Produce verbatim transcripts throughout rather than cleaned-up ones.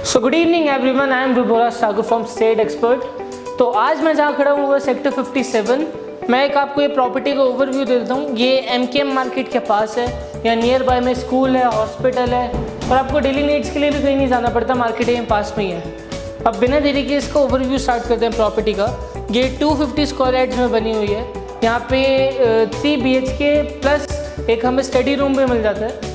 So good evening everyone, I am Rubora Sagar from state expert. तो आज मैं जहाँ खड़ा हूँ वो सेक्टर सत्तावन। मैं एक आपको ये प्रॉपर्टी का ओवरव्यू दे देता हूँ। ये एमकेएम मार्केट के पास है, यहाँ नियर बाय में स्कूल है, हॉस्पिटल है और आपको डेली नीड्स के लिए भी कहीं नहीं जाना पड़ता, मार्केट यहाँ पास में ही है। अब बिना देरी के इसका ओवरव्यू स्टार्ट करते हैं प्रॉपर्टी का। ये दो सौ पचास स्क्वायर यार्ड्स में बनी हुई है। यहाँ पे थ्री बी एच के प्लस एक हमें स्टडी रूम भी मिल जाता है।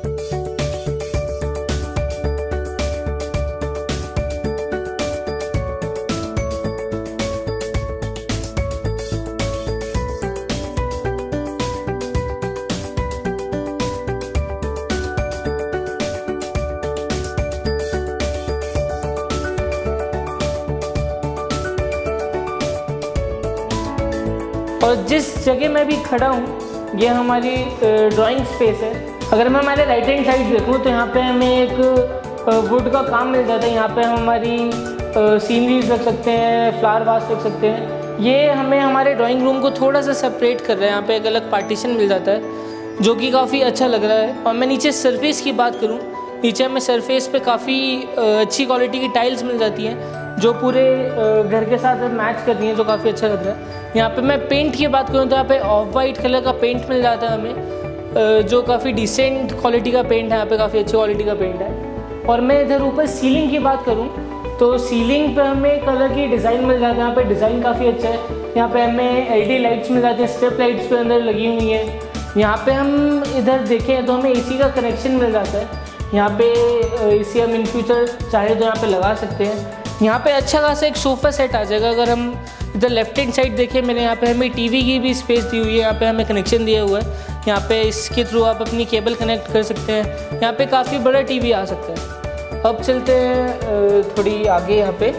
और जिस जगह मैं भी खड़ा हूँ ये हमारी ड्राइंग स्पेस है। अगर मैं हमारे राइट हैंड साइड देखूँ तो यहाँ पे हमें एक वुड का काम मिल जाता है। यहाँ पे हम हमारी सीनरीज रख सकते हैं, फ्लावर वास रख सकते हैं। ये हमें हमारे ड्राइंग रूम को थोड़ा सा सेपरेट कर रहा है। यहाँ पे एक अलग पार्टीशन मिल जाता है जो कि काफ़ी अच्छा लग रहा है। और मैं नीचे सरफेस की बात करूँ, नीचे हमें सरफेस पे काफ़ी अच्छी क्वालिटी की टाइल्स मिल जाती हैं जो पूरे घर के साथ मैच कर रही हैं, जो काफ़ी अच्छा लग रहा है। यहाँ पे मैं पेंट की बात करूँ तो यहाँ पे ऑफ वाइट कलर का पेंट मिल जाता है हमें, जो काफ़ी डिसेंट क्वालिटी का पेंट है। यहाँ पे काफ़ी अच्छी क्वालिटी का पेंट है। और मैं इधर ऊपर सीलिंग की बात करूँ तो सीलिंग पे हमें कलर की डिज़ाइन मिल जाता है। यहाँ पे डिज़ाइन काफ़ी अच्छा है। यहाँ पे हमें एलईडी लाइट्स मिल जाती हैं, स्ट्रिप लाइट्स पे अंदर लगी हुई हैं। यहाँ पे हम इधर देखें तो हमें एसी का कनेक्शन मिल जाता है। यहाँ पे एसी हम इन फ्यूचर चाहे तो यहाँ पे लगा सकते हैं। यहाँ पे अच्छा खासा एक सोफ़ा सेट आ जाएगा। अगर हम इधर लेफ्ट हैंड साइड देखें, मैंने यहाँ पे हमें टीवी की भी स्पेस दी हुई है। यहाँ पे हमें कनेक्शन दिया हुआ है। यहाँ पे इसके थ्रू आप अपनी केबल कनेक्ट कर सकते हैं। यहाँ पे काफ़ी बड़ा टीवी आ सकता है। अब चलते हैं थोड़ी आगे। यहाँ पे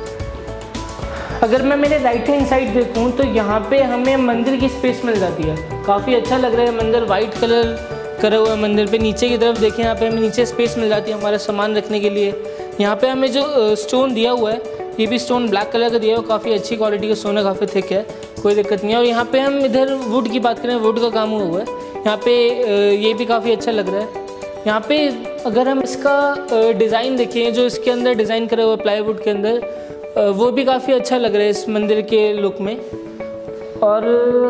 अगर मैं मेरे राइट हैंड साइड देखूँ तो यहाँ पे हमें मंदिर की स्पेस मिल जाती है। काफ़ी अच्छा लग रहा है मंदिर, वाइट कलर करा हुआ है मंदिर पे। नीचे की तरफ देखें, यहाँ पे हमें नीचे स्पेस मिल जाती है हमारा सामान रखने के लिए। यहाँ पे हमें जो स्टोन दिया हुआ है ये भी स्टोन ब्लैक कलर का दिया हुआ है। काफ़ी अच्छी क्वालिटी का स्टोन है, काफ़ी थिक है, कोई दिक्कत नहीं है। और यहाँ पे हम इधर वुड की बात करें, वुड का काम हुआ है यहाँ पे, ये भी काफ़ी अच्छा लग रहा है। यहाँ पे अगर हम इसका डिज़ाइन देखें, जो इसके अंदर डिज़ाइन करा हुआ है प्लाईवुड के अंदर, वो भी काफ़ी अच्छा लग रहा है इस मंदिर के लुक में। और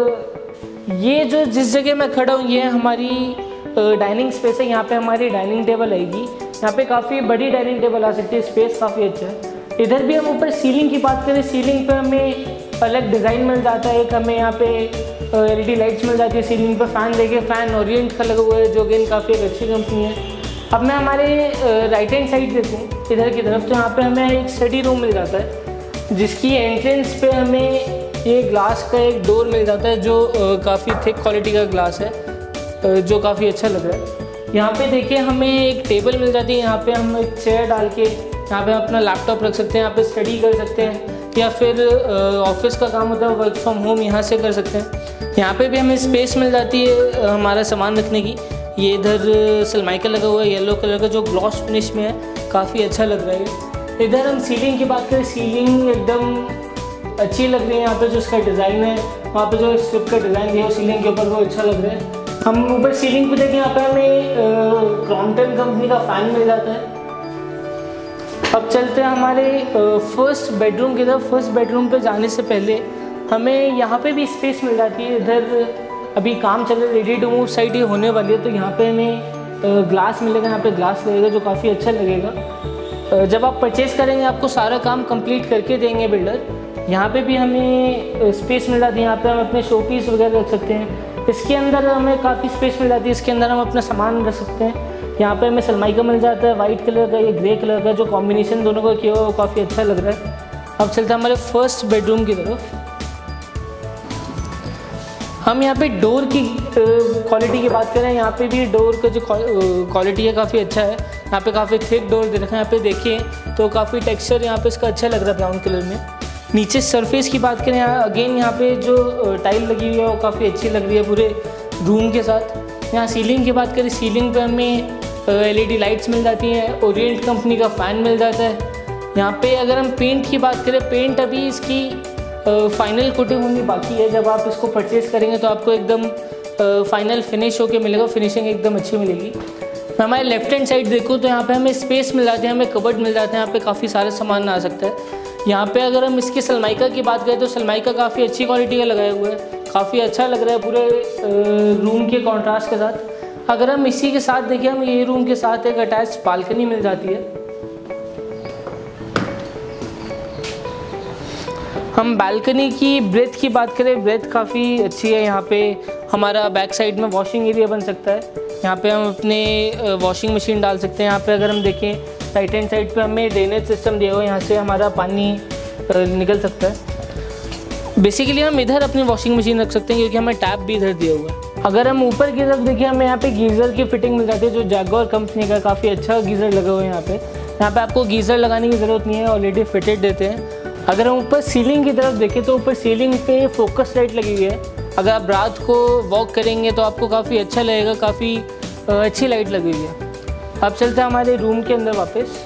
ये जो जिस जगह मैं खड़ा हूँ ये हमारी डाइनिंग स्पेस है। यहाँ पे हमारी डाइनिंग टेबल आएगी। यहाँ पे काफ़ी बड़ी डाइनिंग टेबल आ सकती है, स्पेस काफ़ी अच्छा है। इधर भी हम ऊपर सीलिंग की बात करें, सीलिंग पे हमें अलग डिज़ाइन मिल जाता है। एक हमें यहाँ पे एलईडी लाइट्स मिल जाती है सीलिंग पे। फ़ैन देखिए, फ़ैन ओरिएंट का लगा हुआ है जो कि काफ़ी एक अच्छी कंपनी है। अब मैं हमारे राइट हैंड साइड देखूँ इधर की तरफ तो यहाँ पे हमें एक स्टडी रूम मिल जाता है जिसकी एंट्रेंस पे हमें ये ग्लास का एक डोर मिल जाता है जो काफ़ी थिक क्वालिटी का ग्लास है, जो काफ़ी अच्छा लग रहा है। यहाँ पे देखिए हमें एक टेबल मिल जाती है। यहाँ पे हम एक चेयर डाल के यहाँ पे अपना लैपटॉप रख सकते हैं, यहाँ पे स्टडी कर सकते हैं, या फिर ऑफिस का काम होता है वर्क फ्रॉम होम यहाँ से कर सकते हैं। यहाँ पे भी हमें स्पेस मिल जाती है हमारा सामान रखने की। ये इधर सनमाइका लगा हुआ है येलो कलर का जो ग्लॉस फिनिश में है, काफ़ी अच्छा लग रहा है। इधर हम सीलिंग की बात करें, सीलिंग एकदम अच्छी लग रही है। यहाँ पे जो इसका डिज़ाइन है, वहाँ पे जो स्ट्रिप का डिज़ाइन दिया है सीलिंग के ऊपर, वो अच्छा लग रहा है। हम ऊपर सीलिंग पे देखें, यहाँ पे हमें क्रॉम्पटन कंपनी का फ़ैन मिल जाता है। अब चलते हैं हमारे फर्स्ट बेडरूम की तरफ। फर्स्ट बेडरूम पे जाने से पहले हमें यहाँ पे भी स्पेस मिल जाती है। इधर अभी काम चल रहा है, रेडी टू मूव साइड ये होने वाली है, तो यहाँ पे हमें ग्लास मिलेगा। यहाँ पे ग्लास लगेगा जो काफ़ी अच्छा लगेगा। जब आप परचेज़ करेंगे आपको सारा काम कंप्लीट करके देंगे बिल्डर। यहाँ पे भी हमें स्पेस मिल जाती है। यहाँ पे हम अपने शो पीस वगैरह रख सकते हैं। इसके अंदर हमें काफ़ी स्पेस मिल जाती है। इसके अंदर हम अपना सामान रख सकते हैं। यहाँ पे हमें सनमाइका मिल जाता है वाइट कलर का, ये ग्रे कलर का, जो कॉम्बिनेशन दोनों का किया हुआ वो काफ़ी अच्छा लग रहा है। अब चलते हैं हमारे फर्स्ट बेडरूम की तरफ। हम यहाँ पे डोर की क्वालिटी की बात करें, यहाँ पे भी डोर का जो क्वालिटी है काफ़ी अच्छा है। यहाँ पे काफ़ी थिक डोर दे रखा है। यहाँ पे देखिए तो काफ़ी टेक्सचर यहाँ पे इसका अच्छा लग रहा है ब्राउन कलर में। नीचे सरफेस की बात करें, यहाँ अगेन यहाँ पे जो टाइल लगी हुई है वो काफ़ी अच्छी लग रही है पूरे रूम के साथ। यहाँ सीलिंग की बात करें, सीलिंग पे हमें एलईडी लाइट्स मिल जाती हैं, ओरिएंट कंपनी का फ़ैन मिल जाता है। यहाँ पे अगर हम पेंट की बात करें, पेंट अभी इसकी फाइनल कोटिंग होनी बाकी है। जब आप इसको परचेज़ करेंगे तो आपको एकदम फाइनल फिनिश होके मिलेगा, फिनिशिंग एकदम अच्छी मिलेगी। मैं हमारे लेफ्ट हैंड साइड देखूँ तो यहाँ पे हमें स्पेस मिल जाती है, हमें कबर्ड मिल जाते हैं, यहाँ पे काफ़ी सारे सामान आ सकता है। यहाँ पे अगर हम इसकी सनमाइका की बात करें तो सनमाइका काफ़ी अच्छी क्वालिटी का लगाया हुआ है, काफ़ी अच्छा लग रहा है पूरे रूम के कॉन्ट्रास्ट के साथ। अगर हम इसी के साथ देखें, हम ये रूम के साथ एक अटैच बालकनी मिल जाती है। हम बालकनी की ब्रेथ की बात करें, ब्रेथ काफ़ी अच्छी है। यहाँ पे हमारा बैक साइड में वॉशिंग एरिया बन सकता है, यहाँ पे हम अपने वॉशिंग मशीन डाल सकते हैं। यहाँ पे अगर हम देखें राइट हैंड साइड पे हमें ड्रेनेज सिस्टम दिया हुआ है, यहाँ से हमारा पानी निकल सकता है। बेसिकली हम इधर अपनी वॉशिंग मशीन रख सकते हैं क्योंकि हमें टैप भी इधर दिया हुआ है। अगर हम ऊपर की तरफ देखें, हमें यहाँ पे गीज़र की फिटिंग मिल जाती है, जो जैगुआर कंपनी का काफ़ी अच्छा गीज़र लगा हुआ है। यहाँ पे यहाँ पे आपको गीज़र लगाने की ज़रूरत नहीं है, ऑलरेडी फिटेड देते हैं। अगर हम ऊपर सीलिंग की तरफ देखें तो ऊपर सीलिंग पे फोकस लाइट लगी हुई है। अगर आप रात को वॉक करेंगे तो आपको काफ़ी अच्छा लगेगा, काफ़ी अच्छी लाइट लगी हुई है। अब चलते हैं हमारे रूम के अंदर वापस।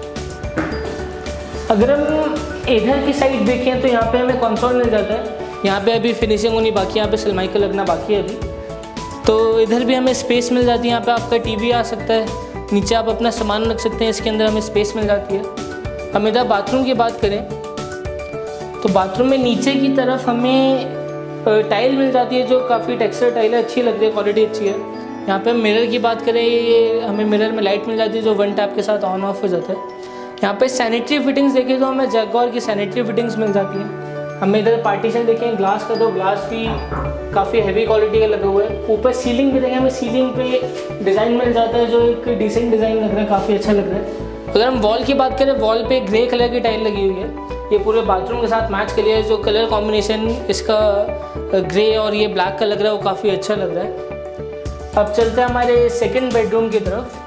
अगर हम इधर की साइड देखें तो यहाँ पे हमें कंसोल मिल जाता है, यहाँ पे अभी फिनिशिंग होनी बाकी है, यहाँ पे सनमाइका लगना बाकी है अभी। तो इधर भी हमें स्पेस मिल जाती है, यहाँ पे आपका टीवी आ सकता है, नीचे आप अपना सामान रख सकते हैं, इसके अंदर हमें स्पेस मिल जाती है। हम इधर बाथरूम की बात करें तो बाथरूम में नीचे की तरफ हमें टाइल मिल जाती है, जो काफ़ी टेक्सचर टाइल है, अच्छी लग रही है, क्वालिटी अच्छी है। यहाँ पे मिरर की बात करें, ये हमें मिरर में लाइट मिल जाती है जो वन टैप के साथ ऑन ऑफ हो जाता है। यहाँ पे सैनिटरी फिटिंग्स देखें तो हमें जैगुआर की सैनिटरी फिटिंग्स मिल जाती हैं। हमें इधर पार्टीशन देखें ग्लास का, तो ग्लास भी काफ़ी हैवी क्वालिटी का लगा हुआ है। ऊपर सीलिंग भी देखें, हमें सीलिंग पे डिज़ाइन मिल जाता है जो एक डिसेंट डिज़ाइन लग रहा है, काफ़ी अच्छा लग रहा है। अगर हम वॉल की बात करें, वॉल पे ग्रे कलर की टाइल लगी हुई है, ये पूरे बाथरूम के साथ मैच के लिए जो कलर कॉम्बिनेशन इसका ग्रे और ये ब्लैक का लग रहा है वो काफ़ी अच्छा लग रहा है। अब चलते हैं हमारे सेकंड बेडरूम की तरफ।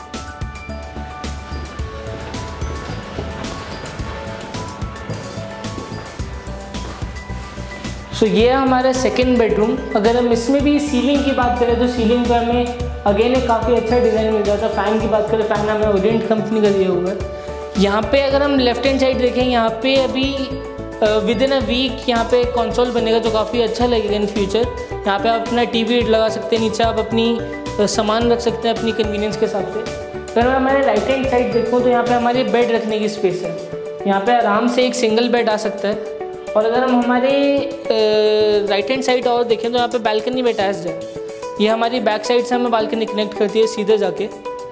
सो so, ये है हमारा सेकंड बेडरूम। अगर हम इसमें भी सीलिंग की बात करें तो सीलिंग पर हमें अगेन एक काफ़ी अच्छा डिज़ाइन मिल जाता है। फ़ैन की बात करें, फ़ैन हमें ओरिएंट कंपनी का दिया हुआ है। यहाँ पे अगर हम लेफ्ट हैंड साइड देखें, यहाँ पे अभी विद इन अ वीक यहाँ पे कंसोल बनेगा जो काफ़ी अच्छा लगेगा इन फ्यूचर। यहाँ पे आप अपना टीवी लगा सकते हैं, नीचे आप अपनी सामान रख सकते हैं अपनी कन्वीनियंस के हिसाब से। अगर मैं हमारे राइट हैंड साइड देखूँ तो यहाँ पे हमारे बेड रखने की स्पेस है, यहाँ पे आराम से एक सिंगल बेड आ सकता है। और अगर हम हमारे राइट हैंड साइड और देखें तो यहाँ पे बालकनी में अटैच्ड है, ये हमारी बैक साइड से हमें बालकनी कनेक्ट करती है सीधे जाके।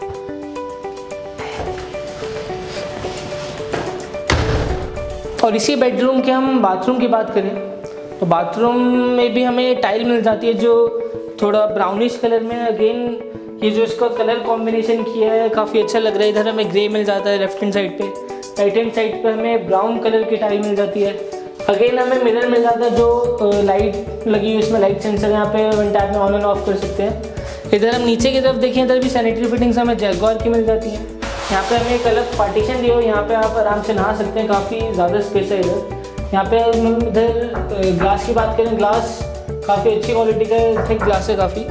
और इसी बेडरूम के हम बाथरूम की बात करें तो बाथरूम में भी हमें टाइल मिल जाती है जो थोड़ा ब्राउनिश कलर में। अगेन ये जो इसका कलर कॉम्बिनेशन किया है काफ़ी अच्छा लग रहा है। इधर हमें ग्रे मिल जाता है लेफ्ट हैंड साइड पे, राइट हैंड साइड पे हमें ब्राउन कलर की टाइल मिल जाती है। अगेन हमें मिरर मिल जाता है जो लाइट लगी हुई, इसमें लाइट सेंसर, यहाँ पे वन टैप में ऑन एंड ऑफ कर सकते हैं। इधर हम नीचे की तरफ देखें, इधर भी सैनिटरी फिटिंग्स हमें जैगुआर की मिल जाती हैं। यहाँ पे हमें एक अलग पार्टीशन दिया हो, यहाँ पे आप आराम से नहा सकते हैं, काफ़ी ज़्यादा स्पेस है इधर। यहाँ पे हम इधर ग्लास की बात करें, ग्लास काफ़ी अच्छी क्वालिटी का थिक ग्लास है काफ़ी।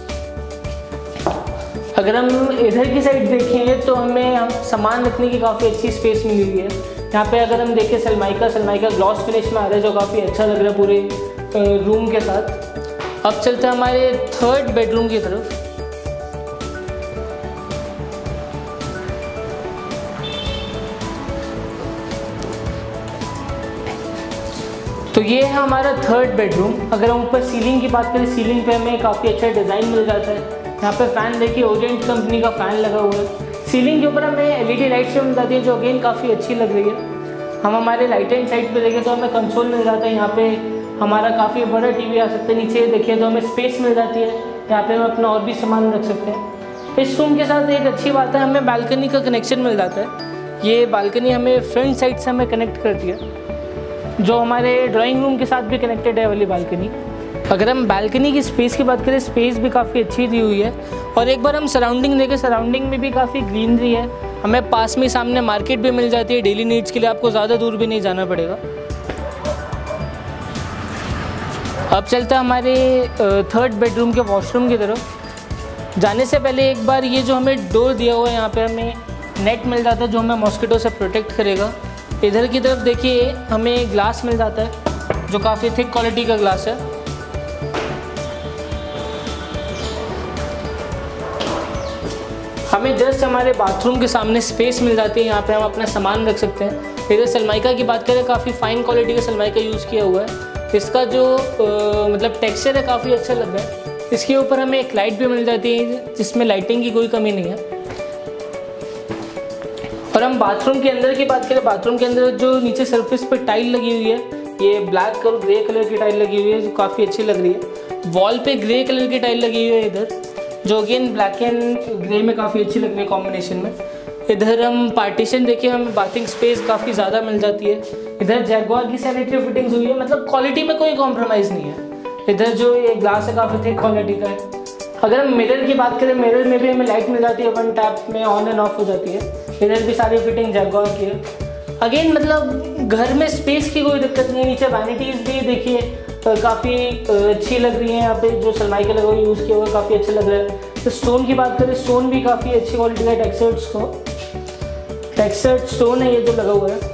अगर हम इधर की साइड देखें तो हमें हम सामान रखने की काफ़ी अच्छी स्पेस मिली हुई है। यहाँ पे अगर हम देखें सनमाइका सनमाइका ग्लॉस फिनिश में आ रहा है जो काफ़ी अच्छा लग रहा है पूरे रूम के साथ। अब चलते हैं हमारे थर्ड बेडरूम की तरफ। तो ये है हमारा थर्ड बेडरूम। अगर हम ऊपर सीलिंग की बात करें, सीलिंग पे हमें काफ़ी अच्छा डिज़ाइन मिल जाता है। यहाँ पे फ़ैन देखिए ओरिएंट कंपनी का फ़ैन लगा हुआ है। सीलिंग के ऊपर हमें एलईडी लाइट्स मिल जाती है जो अगेन काफ़ी अच्छी लग रही है। हम हमारे राइट हैंड साइड पे देखें तो हमें कंसोल मिल जाता है, यहाँ पे हमारा काफ़ी बड़ा टीवी आ सकता है। नीचे देखिए तो हमें स्पेस मिल जाती है, यहाँ पे हम अपना और भी सामान रख सकते हैं। इस रूम के साथ एक अच्छी बात है, हमें बालकनी का कनेक्शन मिल जाता है। ये बालकनी हमें फ्रंट साइड से हमें कनेक्ट करती है, जो हमारे ड्राइंग रूम के साथ भी कनेक्टेड है वाली बालकनी। अगर हम बालकनी की स्पेस की बात करें, स्पेस भी काफ़ी अच्छी दी हुई है। और एक बार हम सराउंडिंग देखें, सराउंडिंग में भी काफ़ी ग्रीनरी है। हमें पास में सामने मार्केट भी मिल जाती है, डेली नीड्स के लिए आपको ज़्यादा दूर भी नहीं जाना पड़ेगा। अब चलते हैं हमारे थर्ड बेडरूम के वॉशरूम की तरफ। जाने से पहले एक बार ये जो हमें डोर दिया हुआ है, यहाँ पे हमें नेट मिल जाता है जो हमें मॉस्किटो से प्रोटेक्ट करेगा। इधर की तरफ देखिए हमें ग्लास मिल जाता है जो काफ़ी थिक क्वालिटी का ग्लास है। हमें जस्ट हमारे बाथरूम के सामने स्पेस मिल जाती है, यहाँ पे हम अपना सामान रख सकते हैं। इधर सनमाइका की बात करें, काफ़ी फाइन क्वालिटी का सनमाइका यूज़ किया हुआ है। इसका जो आ, मतलब टेक्सचर है काफ़ी अच्छा लग रहा है। इसके ऊपर हमें एक लाइट भी मिल जाती है जिसमें लाइटिंग की कोई कमी नहीं है। और हम बाथरूम के अंदर की बात करें, बाथरूम के अंदर जो नीचे सरफेस पे टाइल लगी हुई है, ये ब्लैक और ग्रे कलर की टाइल लगी हुई है जो काफ़ी अच्छी लग रही है। वॉल पे ग्रे कलर की टाइल लगी हुई है इधर, जो अगेन ब्लैक एंड ग्रे में काफ़ी अच्छी लग रही है कॉम्बिनेशन में। इधर हम पार्टीशन देखिए, हमें बाथिंग स्पेस काफ़ी ज़्यादा मिल जाती है। इधर जैगुआर की सैनिटरी फिटिंग्स हुई है, मतलब क्वालिटी में कोई कॉम्प्रोमाइज़ नहीं है। इधर जो ये ग्लास है काफ़ी थिक क्वालिटी का है। अगर हम मिरर की बात करें, मिरर में भी हमें लाइट मिल जाती है, वन टैप में ऑन एंड ऑफ हो जाती है। इधर भी सारी फिटिंग जैगुआर की है। अगेन मतलब घर में स्पेस की कोई दिक्कत नहीं है। नीचे वैनिटीज़ भी देखिए काफ़ी अच्छी लग रही है। यहाँ पे जो सनमाइका लगा हुआ यूज़ किया हुआ है काफ़ी अच्छा लग रहा है। तो स्टोन की बात करें, स्टोन भी काफ़ी अच्छी क्वालिटी का टेक्सचर्ड स्टोन टेक्सचर्ड स्टोन है ये जो लगा हुआ है।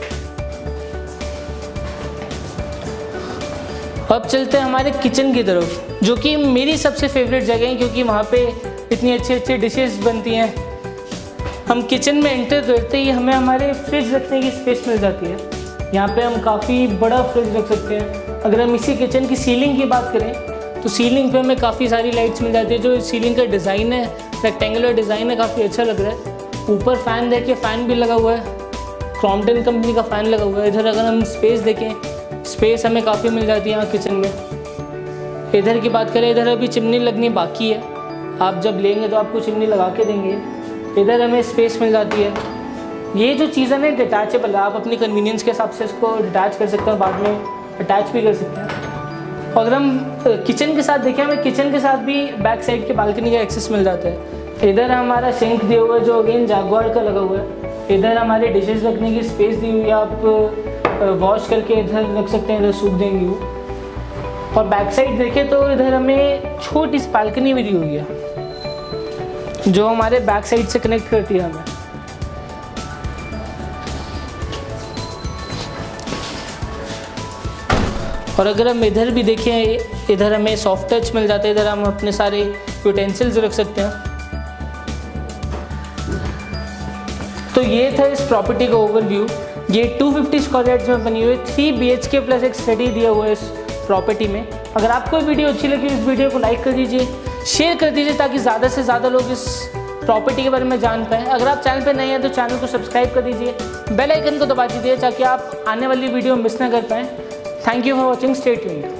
अब चलते हैं हमारे किचन की तरफ, जो कि मेरी सबसे फेवरेट जगह है क्योंकि वहाँ पे इतनी अच्छी अच्छी डिशेस बनती हैं। हम किचन में एंटर करते ही हमें हमारे फ्रिज रखने की स्पेस मिल जाती है। यहाँ पे हम काफ़ी बड़ा फ्रिज रख सकते हैं। अगर हम इसी किचन की सीलिंग की बात करें तो सीलिंग पे हमें काफ़ी सारी लाइट्स मिल जाती है। जो सीलिंग का डिज़ाइन है, रेक्टेंगुलर डिज़ाइन है, काफ़ी अच्छा लग रहा है। ऊपर फ़ैन देखिए, फ़ैन भी लगा हुआ है, क्रॉम्पटन कंपनी का फ़ैन लगा हुआ है। इधर अगर हम स्पेस देखें, स्पेस हमें काफ़ी मिल जाती है यहाँ किचन में। इधर की बात करें, इधर अभी चिमनी लगनी बाकी है, आप जब लेंगे तो आपको चिमनी लगा के देंगे। इधर हमें स्पेस मिल जाती है। ये जो चीज़ें ना डिटैचेबल है, आप अपनी कन्वीनियंस के हिसाब से इसको डिटैच कर सकते हैं, बाद में अटैच भी कर सकते हैं। और अगर हम किचन के साथ देखें, हमें किचन के साथ भी बैक साइड के बालकनी का एक्सेस मिल जाता है। इधर हमारा सिंक दिया हुआ है जो अगेन जैगुआर का लगा हुआ है। इधर हमारे डिशेस रखने की स्पेस दी हुई है, आप वॉश करके इधर रख सकते हैं, इधर सूख देंगे वो। और बैक साइड देखें तो इधर हमें छोटी सी बालकनी भी दी हुई है जो हमारे बैक साइड से कनेक्ट करती है हमें। और अगर हम इधर भी देखें, इधर हमें सॉफ्ट टच मिल जाता है, इधर हम अपने सारे यूटेंसिल्स रख सकते हैं। तो ये था इस प्रॉपर्टी का ओवरव्यू। ये टू फिफ्टी स्क्वायर यार्ड्स में बनी हुई थ्री बी एच के प्लस एक स्टडी दिया हुआ है इस प्रॉपर्टी में। अगर आपको वीडियो अच्छी लगी, इस वीडियो को लाइक कर दीजिए, शेयर कर दीजिए ताकि ज़्यादा से ज़्यादा लोग इस प्रॉपर्टी के बारे में जान पाएँ। अगर आप चैनल पर नए हैं तो चैनल को सब्सक्राइब कर दीजिए, बेल आइकन को दबा दीजिए ताकि आप आने वाली वीडियो मिस ना कर पाएँ। Thank you for watching, stay tuned.